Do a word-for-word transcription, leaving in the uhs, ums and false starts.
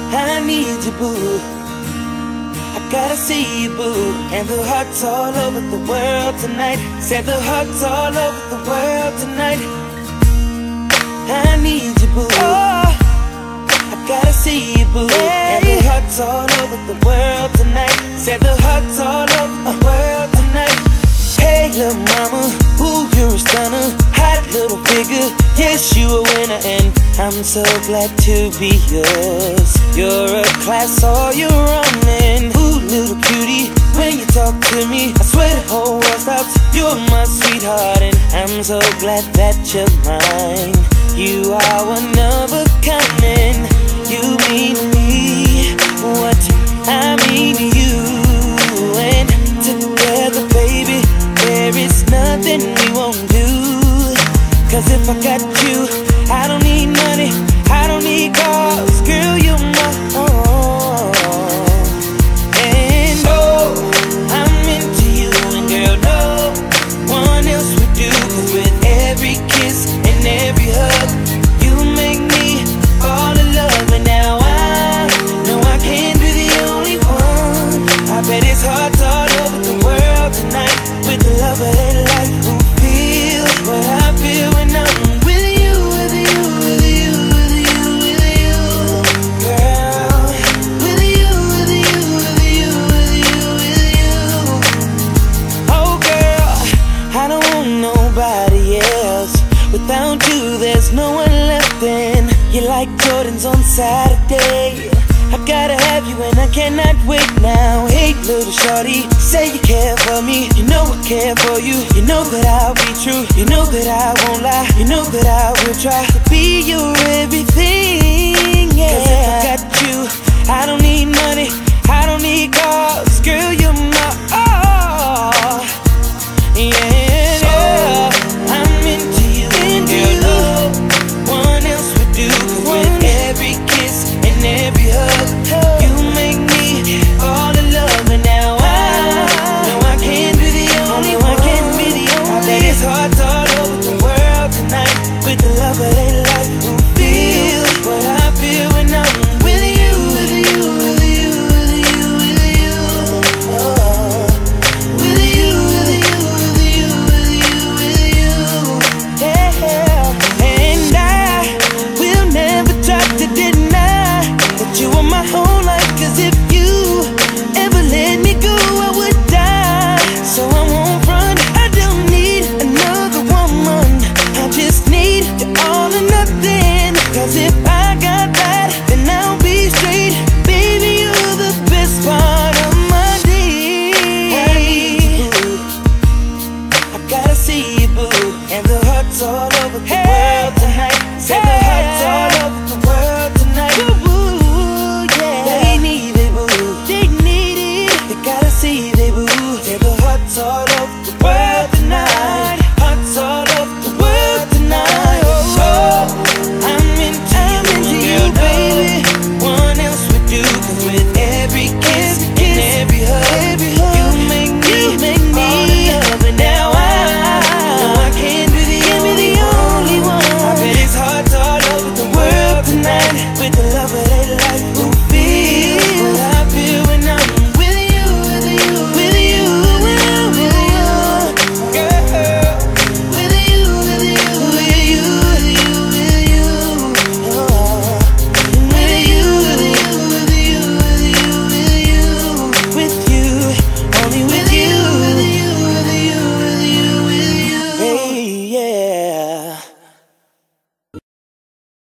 I need you, boo. I gotta see you, boo. And the hearts all over the world tonight. Said the hearts all over the world tonight. I need you, boo. Oh, I gotta see you, boo. Hey. And the hearts all over the world tonight. Said the hearts all over the world tonight. Hey, little mama, ooh, you're a stunner. Hot little figure, yes, you a winner. And I'm so glad to be yours. You're a class all your own. And ooh, little cutie, when you talk to me, I swear the whole world stops. You're my sweetheart, and I'm so glad that you're mine. You are one of a kind, and you mean to me what I mean to you. And together, baby, there is nothing we won't do. Cause if I got you, I don't need money, I don't need cars. Girl, you're my own. And oh, I'm into you, and girl, no one else would do. Cause with every kiss and every hug, you make me fall in love. And now I know I can't be the only one. I bet it's hard all over the world tonight. With the love of their life, who feels what I feel when I'm with you, with you, with you, with you, with you, girl. With you, with you, with you, with you, with you. Oh girl, I don't want nobody else. Without you, there's no one left. And you're like Jordans on Saturday. I gotta have you and I cannot wait now. Hey little shorty, say you care for me. You know I care for you. You know that I'll be true. You know that I won't lie. You know that I will try to be your everything, yeah. Cause if I got you, I don't need money, I don't need cars. Girl, you're my all, yeah, yeah. I'm into you, and girl, no one else would do. Cause with every kiss and every hug, you make me fall in love. And now I know I can't be the only one. I can't be the only. I bet it's hard all over the world tonight. With the love of their life, who feels what I feel when I'm with you, with you, with you, with you, with you. Oh, with you, with you, with you, with you, with you. Yeah, and I will never try to deny that you are my whole life. Cause if you ever let me go, I would die. So I won't run, I don't need another woman. I just need you all or nothing. Cause if I got that, then I'll be straight. Baby, you're the best part of my day. I need you, boo. I gotta see you, boo. And the hearts all over the world tonight. Say the hearts all over the world tonight. Boo, yeah. They need it, boo. They need it. They gotta see they, boo. Say the hearts all over the world tonight. Hearts all over the world tonight. Oh, I'm into I'm you, into you, baby. One else would do. Cause with every kiss and every hug, every hug, you make me, you make me fall in love. And now I know I can't be the only, the only one. I bet it's hard all over the world tonight. With the love of their life, who feels